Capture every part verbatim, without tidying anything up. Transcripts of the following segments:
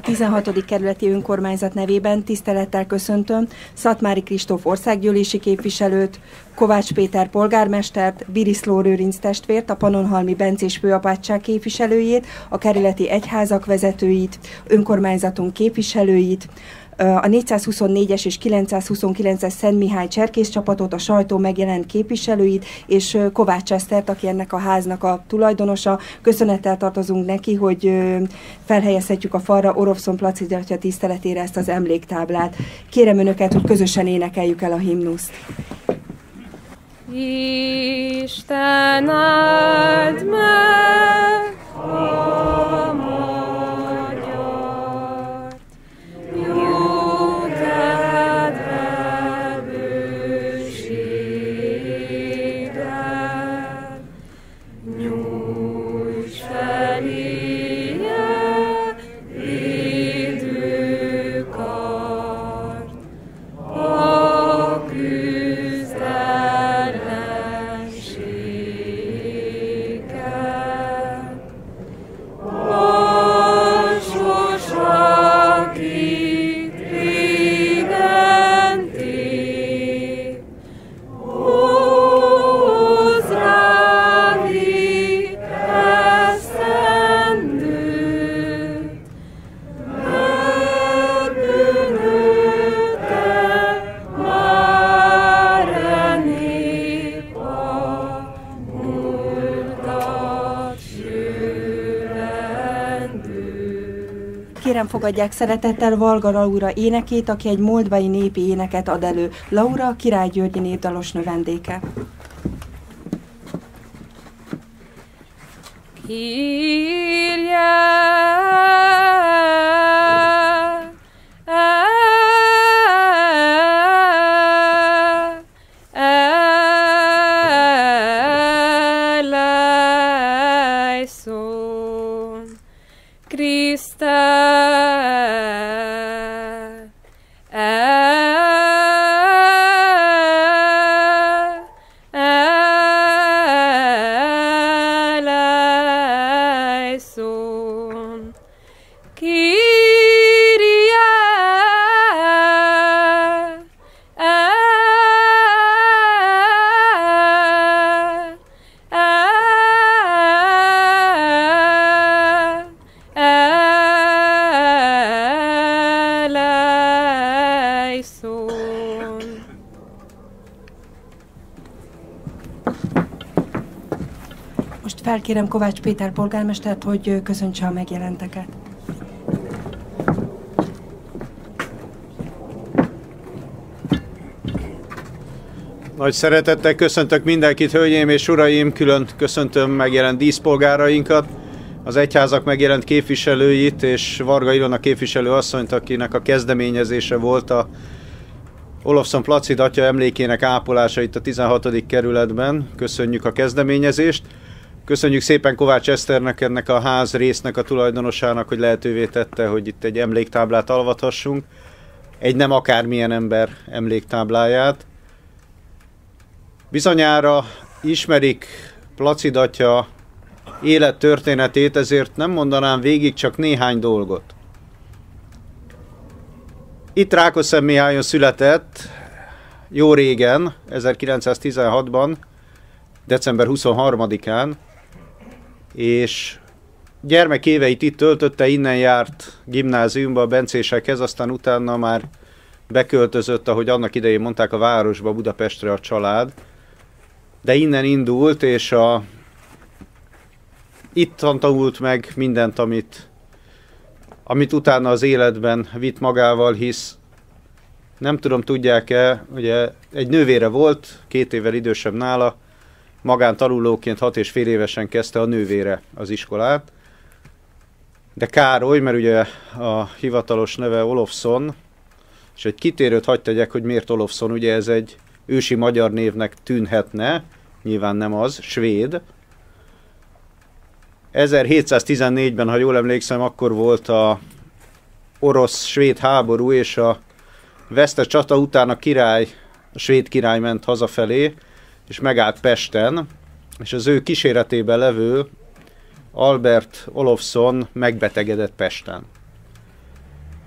tizenhatodik kerületi önkormányzat nevében tisztelettel köszöntöm Szatmári Kristóf országgyűlési képviselőt, Kovács Péter polgármestert, Biriszló Lőrinc testvért, a Pannonhalmi bencés főapátság képviselőjét, a kerületi egyházak vezetőit, önkormányzatunk képviselőit, a négyszázhuszonnégyes és kilencszázhuszonkilences Szent Mihály cserkész csapatot, a sajtó megjelent képviselőit, és Kovács Esztert, aki ennek a háznak a tulajdonosa. Köszönettel tartozunk neki, hogy felhelyezhetjük a falra Orofszon Placid atya tiszteletére ezt az emléktáblát. Kérem önöket, hogy közösen énekeljük el a himnuszt. Isten áld meg a magyart, jó kedved bőséggel, nyújts feléje védő kard, a küzd ellenséggel. Alsos, akit régen tép, hozz rájuk esztendőt, megbűnötte már e nép a múltat jövendő. Kérem, fogadják szeretettel Valga Laura énekét, aki egy moldvai népi éneket ad elő. Laura, Király Györgyi népdalos növendéke. Írjál eleison Christe eleison Kyrie eleison. Most felkérem Kovács Péter polgármestert, hogy köszöntse a megjelenteket. Nagy szeretettel köszöntök mindenkit, hölgyeim és uraim, külön köszöntöm megjelent díszpolgárainkat, az egyházak megjelent képviselőit és Varga Ilona képviselő asszonyt, akinek a kezdeményezése volt a Orofszon Placid atya emlékének ápolása itt a tizenhatodik kerületben. Köszönjük a kezdeményezést. Köszönjük szépen Kovács Eszternek, ennek a ház résznek a tulajdonosának, hogy lehetővé tette, hogy itt egy emléktáblát alvathassunk. Egy nem akármilyen ember emléktábláját. Bizonyára ismerik Placid atya élettörténetét, ezért nem mondanám végig, csak néhány dolgot. Itt Rákoszentmihályon született, jó régen, ezerkilencszáztizenhatban, december huszonharmadikán, és gyermekéveit itt töltötte, innen járt gimnáziumba a bencésekhez, aztán utána már beköltözött, ahogy annak idején mondták, a városba, Budapestre a család. De innen indult, és a... itt tanult meg mindent, amit, amit utána az életben vitt magával, hisz nem tudom, tudják-e, ugye egy nővére volt, két évvel idősebb nála, magántanulóként hat és fél évesen kezdte a nővére az iskolát. De Károly, mert ugye a hivatalos neve Olofszon, és egy kitérőt hadd tegyek, hogy miért Olofszon, ugye ez egy ősi magyar névnek tűnhetne, nyilván nem az, svéd. ezerhétszáztizennégyben, ha jól emlékszem, akkor volt a orosz-svéd háború, és a vesztes csata után a király, a svéd király ment hazafelé, és megállt Pesten, és az ő kíséretében levő Albert Olofszon megbetegedett Pesten.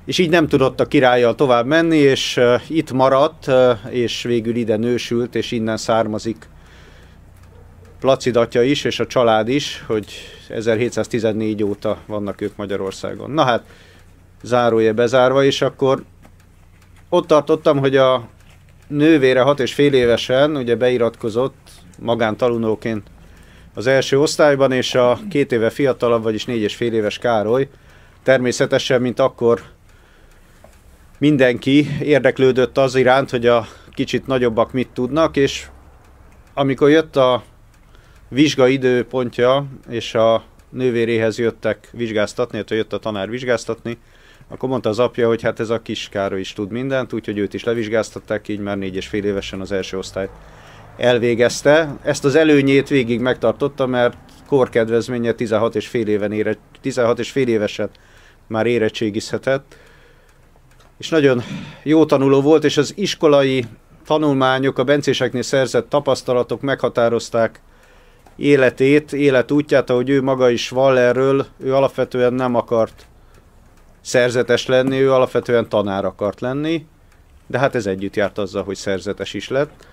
és így nem tudott a királlyal tovább menni, és uh, itt maradt, uh, és végül ide nősült, és innen származik Placid atya is, és a család is, hogy ezerhétszáztizennégy óta vannak ők Magyarországon. Na hát, zárója bezárva, és akkor ott tartottam, hogy a nővére hat és fél évesen ugye beiratkozott magántanulóként az első osztályban, és a két éve fiatalabb, vagyis négy és fél éves Károly természetesen, mint akkor mindenki érdeklődött az iránt, hogy a kicsit nagyobbak mit tudnak, és amikor jött a vizsga időpontja, és a nővéréhez jöttek vizsgáztatni, illetve jött a tanár vizsgáztatni, akkor mondta az apja, hogy hát ez a kis Károly is tud mindent, úgyhogy őt is levizsgáztatták, így már négy és fél évesen az első osztályt elvégezte. Ezt az előnyét végig megtartotta, mert korkedvezménye tizenhat és fél éven ére, tizenhat és fél évesen már érettségizhetett. És nagyon jó tanuló volt, és az iskolai tanulmányok, a bencéseknél szerzett tapasztalatok meghatározták életét, életútját, ahogy ő maga is vall erről. Ő alapvetően nem akart szerzetes lenni, ő alapvetően tanár akart lenni, de hát ez együtt járt azzal, hogy szerzetes is lett.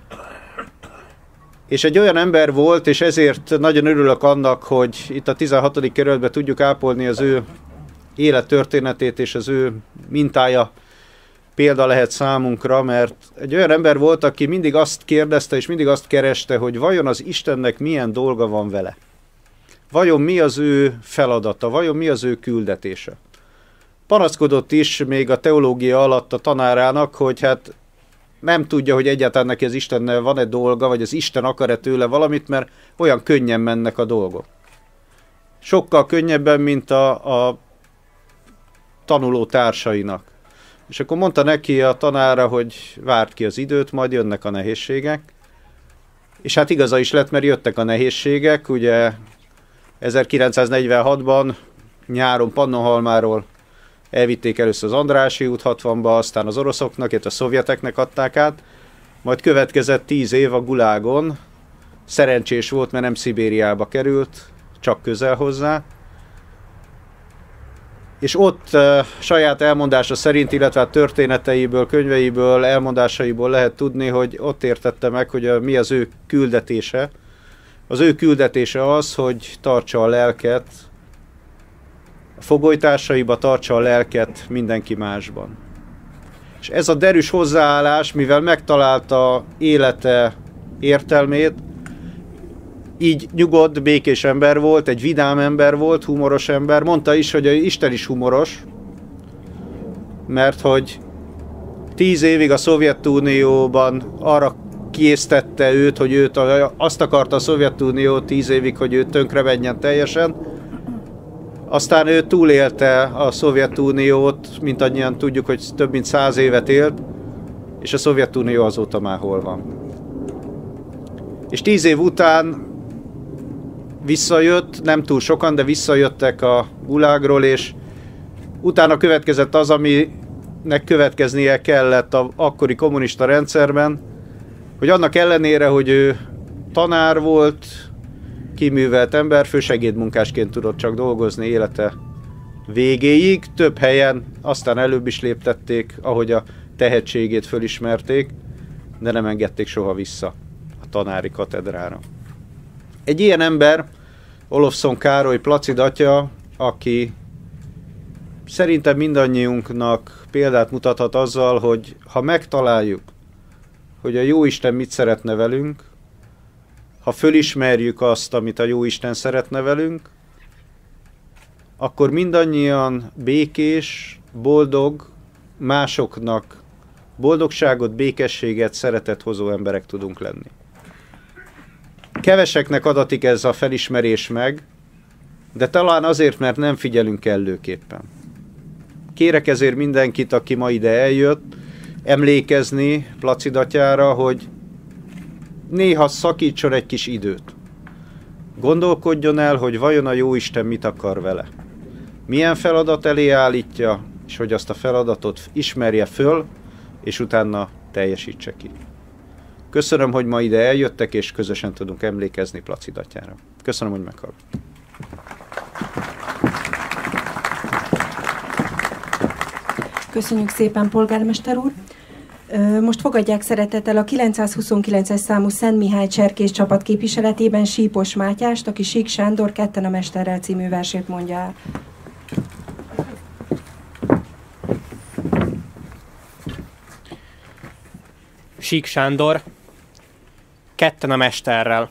És egy olyan ember volt, és ezért nagyon örülök annak, hogy itt a tizenhatodik kerületben tudjuk ápolni az ő élettörténetét, és az ő mintája példa lehet számunkra, mert egy olyan ember volt, aki mindig azt kérdezte, és mindig azt kereste, hogy vajon az Istennek milyen dolga van vele. Vajon mi az ő feladata, vajon mi az ő küldetése. Panaszkodott is még a teológia alatt a tanárának, hogy hát nem tudja, hogy egyáltalán neki az Istennel van-e dolga, vagy az Isten akar-e tőle valamit, mert olyan könnyen mennek a dolgok. Sokkal könnyebben, mint a, a tanuló társainak. És akkor mondta neki a tanára, hogy várt ki az időt, majd jönnek a nehézségek. És hát igaza is lett, mert jöttek a nehézségek. Ugye ezerkilencszáznegyvenhatban nyáron Pannonhalmáról elvitték először az Andrássy út hatvanba, aztán az oroszoknak, illetve a szovjeteknek adták át. Majd következett tíz év a Gulágon. Szerencsés volt, mert nem Szibériába került, csak közel hozzá. És ott uh, saját elmondása szerint, illetve a történeteiből, könyveiből, elmondásaiból lehet tudni, hogy ott értette meg, hogy a, mi az ő küldetése. Az ő küldetése az, hogy tartsa a lelket, a fogolytársaiba tartsa a lelket mindenki másban. És ez a derűs hozzáállás, mivel megtalálta élete értelmét, így nyugodt, békés ember volt, egy vidám ember volt, humoros ember. Mondta is, hogy Isten is humoros, mert hogy tíz évig a Szovjetunióban arra késztette őt, hogy őt azt akarta a Szovjetunió tíz évig, hogy őt tönkre menjen teljesen. Aztán ő túlélte a Szovjetuniót, mint annyian tudjuk, hogy több mint száz évet élt, és a Szovjetunió azóta már hol van. És tíz év után visszajött, nem túl sokan, de visszajöttek a Gulágról, és utána következett az, aminek következnie kellett az akkori kommunista rendszerben, hogy annak ellenére, hogy ő tanár volt, kiművelt ember, fősegédmunkásként tudott csak dolgozni élete végéig, több helyen aztán előbb is léptették, ahogy a tehetségét fölismerték, de nem engedték soha vissza a tanári katedrára. Egy ilyen ember, Olofszon Károly Placid atya, aki szerintem mindannyiunknak példát mutathat azzal, hogy ha megtaláljuk, hogy a Jóisten mit szeretne velünk, ha fölismerjük azt, amit a Jóisten szeretne velünk, akkor mindannyian békés, boldog, másoknak boldogságot, békességet, szeretet hozó emberek tudunk lenni. Keveseknek adatik ez a felismerés meg, de talán azért, mert nem figyelünk kellőképpen. Kérek ezért mindenkit, aki ma ide eljött, emlékezni Placid atyára, hogy néha szakítson egy kis időt. Gondolkodjon el, hogy vajon a Jóisten mit akar vele. Milyen feladat elé állítja, és hogy azt a feladatot ismerje föl, és utána teljesítse ki. Köszönöm, hogy ma ide eljöttek, és közösen tudunk emlékezni Placid atyára. Köszönöm, hogy meghallgattak. Köszönjük szépen, polgármester úr! Most fogadják szeretettel a kilencszázhuszonkilences számú Szent Mihály cserkész csapat képviseletében Sípos Mátyást, aki Sík Sándor Ketten a mesterrel című versét mondja el. Sík Sándor, Ketten a mesterrel.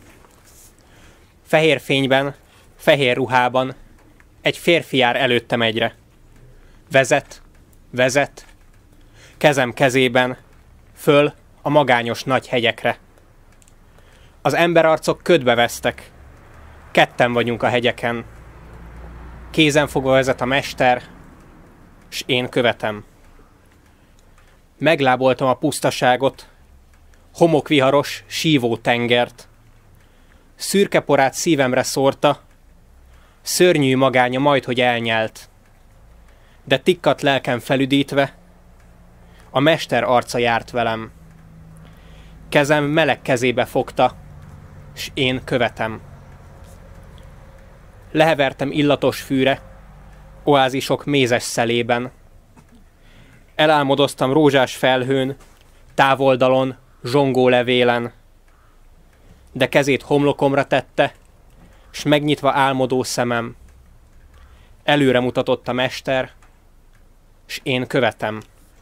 Fehér fényben, fehér ruhában egy férfi jár előttem egyre. Vezet, vezet, kezem kezében, föl a magányos nagy hegyekre. Az emberarcok ködbe vesztek, ketten vagyunk a hegyeken. Kézen fogva vezet a mester, s én követem. Megláboltam a pusztaságot, homokviharos, sívó tengert. Szürke porát szívemre szórta, szörnyű magánya majdhogy elnyelt. De tikkat lelkem felüdítve, a mester arca járt velem. Kezem meleg kezébe fogta, s én követem. Lehevertem illatos fűre, oázisok mézes szelében. Elálmodoztam rózsás felhőn, távoldalon, zsongó levélen. De kezét homlokomra tette, s megnyitva álmodó szemem. Előre mutatott a mester, s én követem.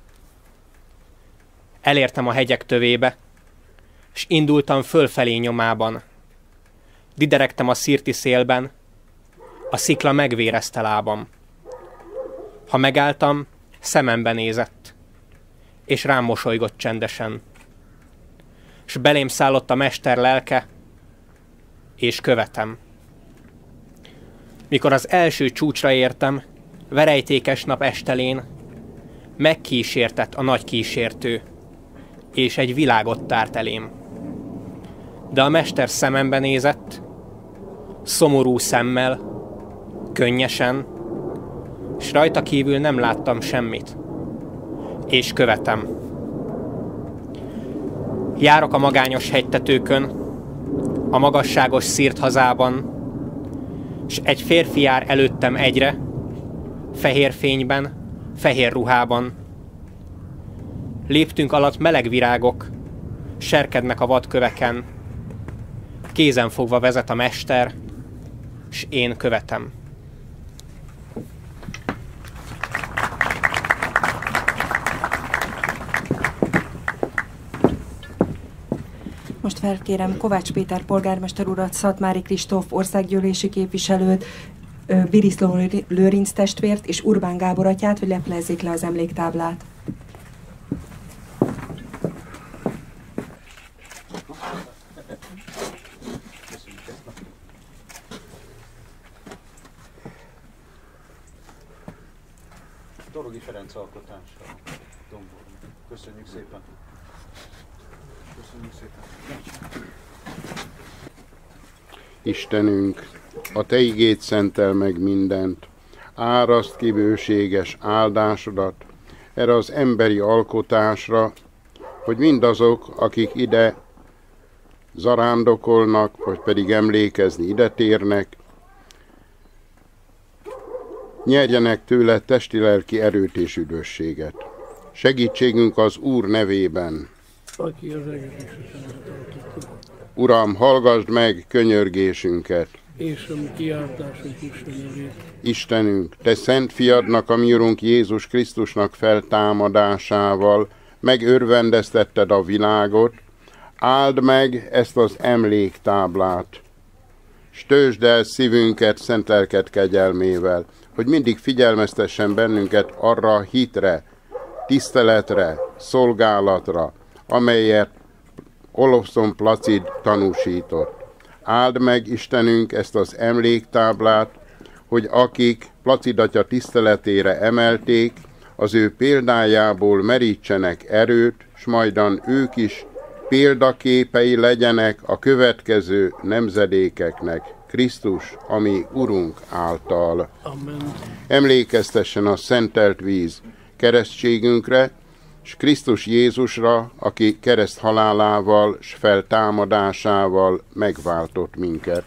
Elértem a hegyek tövébe, s indultam fölfelé nyomában. Dideregtem a szirti szélben, a szikla megvérezte lábam. Ha megálltam, szemembe nézett, és rám mosolygott csendesen. S belém szállott a mester lelke, és követem. Mikor az első csúcsra értem, verejtékes nap estelén, megkísértett a nagy kísértő, és egy világot tárt elém. De a mester szemembe nézett, szomorú szemmel, könnyesen, s rajta kívül nem láttam semmit, és követem. Járok a magányos hegytetőkön, a magasságos szírt hazában, s egy férfi jár előttem egyre, fehér fényben, fehér ruhában. Léptünk alatt meleg virágok, serkednek a vadköveken. Kézen fogva vezet a mester, s én követem. Most felkérem Kovács Péter polgármester urat, Szatmári Kristóf országgyűlési képviselőt, Biriszló Lőrinc testvért és Urbán Gábor atyát, hogy leplezzék le az emléktáblát. Dorogi Ferenc alkotása. Köszönjük szépen. Köszönjük szépen. Istenünk, a Te igéd szentel meg mindent, áraszt ki bőséges áldásodat erre az emberi alkotásra, hogy mindazok, akik ide zarándokolnak, vagy pedig emlékezni ide térnek, nyerjenek tőle testi-lelki erőt és üdvösséget. Segítségünk az Úr nevében. Aki az egész Uram, hallgasd meg könyörgésünket. és a mi kiáltásunk nevét. Istenünk, Te szent fiadnak, a mi Urunk Jézus Krisztusnak feltámadásával megörvendeztetted a világot, áld meg ezt az emléktáblát, s töltsd el szívünket szent lelked kegyelmével, hogy mindig figyelmeztessen bennünket arra a hitre, tiszteletre, szolgálatra, amelyet Olofszon Placid tanúsított. Áld meg, Istenünk, ezt az emléktáblát, hogy akik Placid atya tiszteletére emelték, az ő példájából merítsenek erőt, s majdan ők is példaképei legyenek a következő nemzedékeknek, Krisztus, ami Urunk által. Amen. Emlékeztessen a szentelt víz keresztségünkre, s Krisztus Jézusra, aki kereszt halálával s feltámadásával megváltott minket.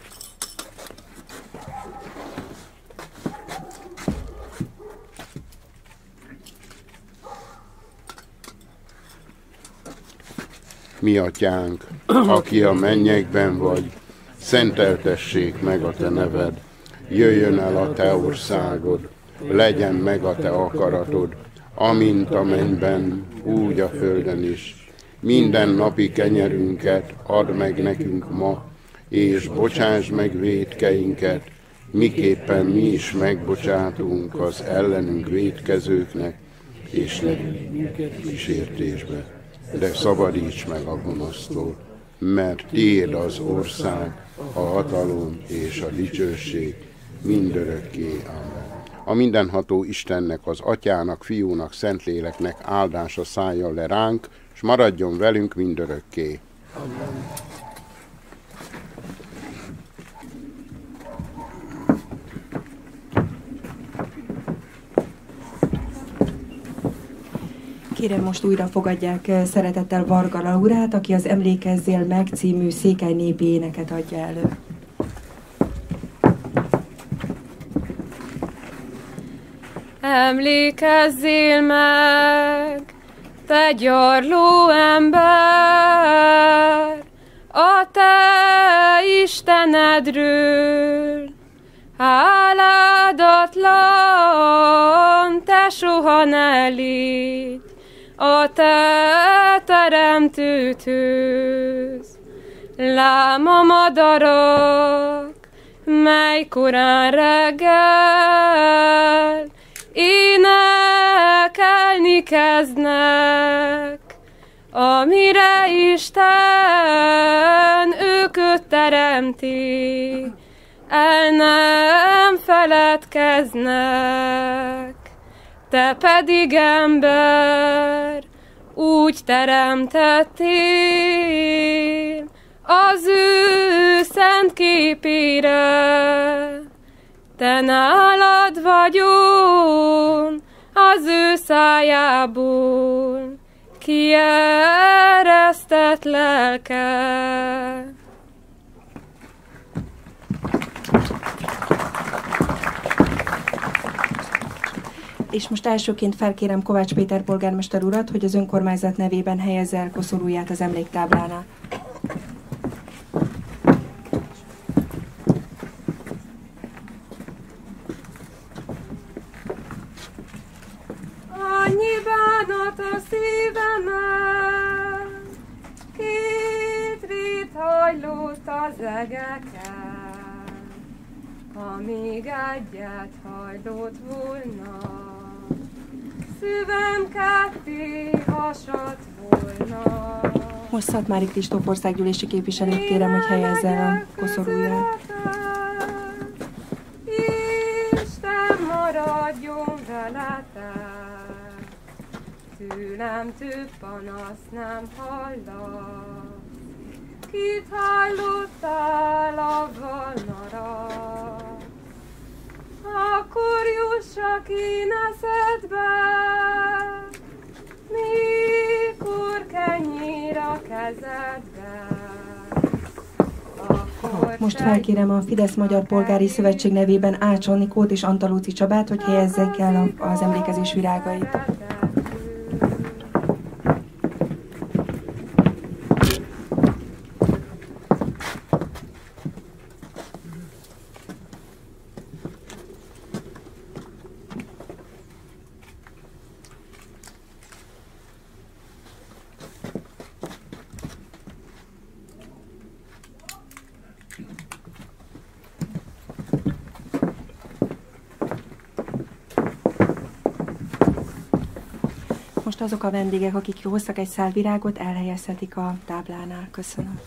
Mi atyánk, aki a mennyekben vagy, szenteltessék meg a te neved, jöjjön el a te országod, legyen meg a te akaratod, amint a mennyben, úgy a földön is. Minden napi kenyerünket add meg nekünk ma, és bocsáss meg vétkeinket, miképpen mi is megbocsátunk az ellenünk vétkezőknek, és ne vigy minket kísértésbe, de szabadíts meg a gonosztól, mert tiéd az ország, a hatalom és a dicsőség mindörökké. Amen. A mindenható Istennek, az Atyának, Fiúnak, Szentléleknek áldása szálljon le ránk, és maradjon velünk mindörökké. Amen. Kérem, most újra fogadják szeretettel Varga Laurát, aki az Emlékezzél meg című székely népi éneket adja elő. Emlékezzél meg, te gyarló ember, a te Istenedről, háládatlan, te soha ne légy a te teremtőthöz. Lám a madarak, mely korán reggel énekelni kezdnek, amire Isten őköt teremti, el nem feledkeznek. Te pedig, ember, úgy teremtettél az ő szent képére, te nálad vagyon az ő szájából kieresztett lelke. És most elsőként felkérem Kovács Péter polgármester urat, hogy az önkormányzat nevében helyezze el koszorúját az emléktáblánál. Annyi bánat a szívemen, két rét hajlott az egeken, amíg egyet hajlott volna, szívem ketté hasadt volna. Most Szatmári Kristóf országgyűlési képviselőt kérem, hogy helyezze el a koszorúját. Isten maradjon veletek, tőlem több panasz nem hallak. Kit hallottál avval narat, akkor jussak én eszedbe, mikor kenyér a kezedbe. Most felkérem a Fidesz Magyar Polgári Szövetség nevében Ács Annikót és Antalóci Csabát, hogy helyezzék el az emlékezés virágait. Most azok a vendégek, akik hoztak egy szál virágot, elhelyezhetik a táblánál. Köszönöm.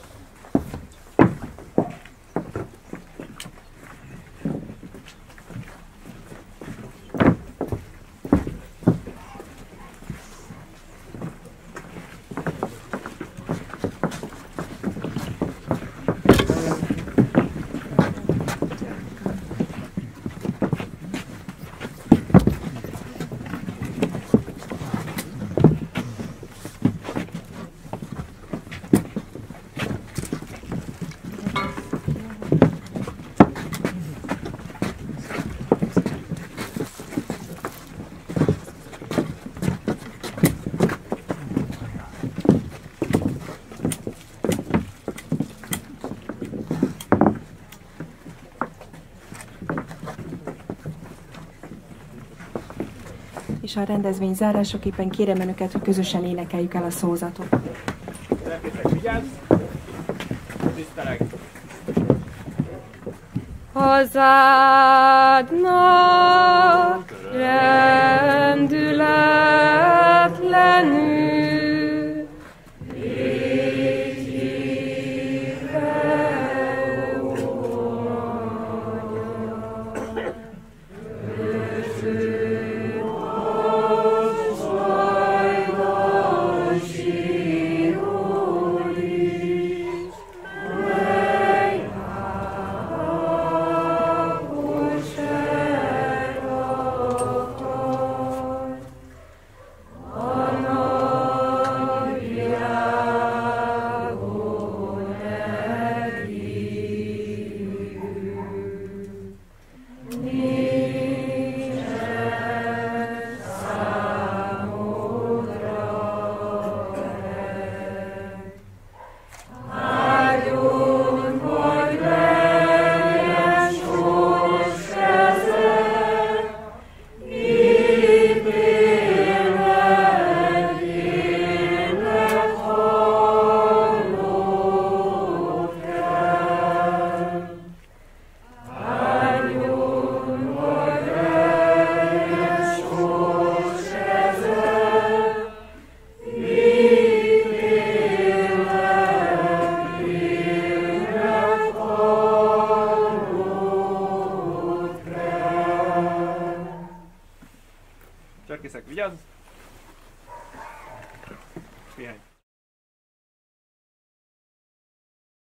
És a rendezvény zárásaképpen kérem önöket, hogy közösen énekeljük el a szózatot. Hazádnak rendületlenül Csörkészek, vigyázz! Pihenj!